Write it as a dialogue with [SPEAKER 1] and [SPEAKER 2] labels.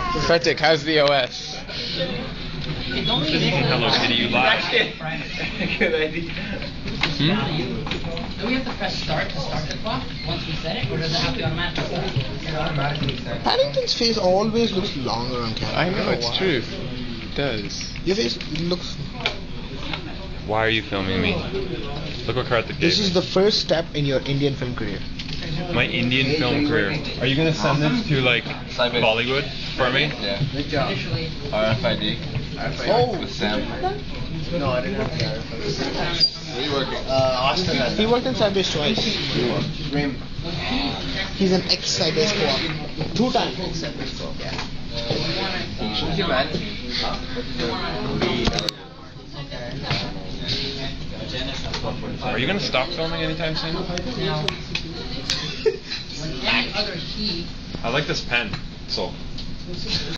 [SPEAKER 1] Kartik, how's the OS?
[SPEAKER 2] This isn't Hello Kitty, you lie.
[SPEAKER 3] Good idea.
[SPEAKER 4] Do we have to press start to start the clock once we set it, or does it have to automatically start?
[SPEAKER 3] It automatically starts.
[SPEAKER 5] Paddington's face always looks longer on camera.
[SPEAKER 1] I know,
[SPEAKER 5] don't
[SPEAKER 1] it's
[SPEAKER 5] why.
[SPEAKER 1] true. It does.
[SPEAKER 5] Your face looks...
[SPEAKER 2] Why are you filming me? Look what Kartik did.
[SPEAKER 5] This is the first step in your Indian film career.
[SPEAKER 2] My Indian film career. Are you gonna send this to like
[SPEAKER 3] Cyber.
[SPEAKER 2] Bollywood for me?
[SPEAKER 3] Yeah.
[SPEAKER 5] Good job.
[SPEAKER 4] Initially,
[SPEAKER 3] RFID.
[SPEAKER 5] Oh.
[SPEAKER 3] With Sam.
[SPEAKER 5] No, I didn't have that.
[SPEAKER 3] Where are you working?
[SPEAKER 5] Austin has He worked in Cybase twice.
[SPEAKER 3] Rim.
[SPEAKER 5] He's an ex-Cybase co-op. 2 times ex-Cybase co-op. Yeah.
[SPEAKER 3] Who's your man?
[SPEAKER 2] Are you gonna stop filming anytime soon?
[SPEAKER 4] now, when any other key
[SPEAKER 2] I like this pen. So.